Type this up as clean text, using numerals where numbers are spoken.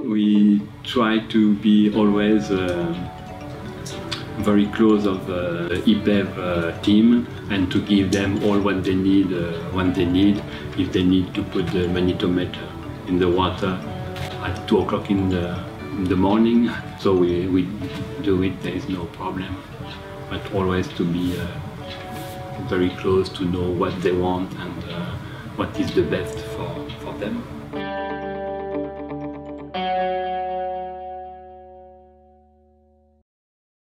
We try to be always very close of the IPEV team and to give them all what they need when they need. If they need to put the magnetometer in the water at 2 o'clock in the morning, so we do it, there is no problem. But always to be very close, to know what they want and what is the best for them.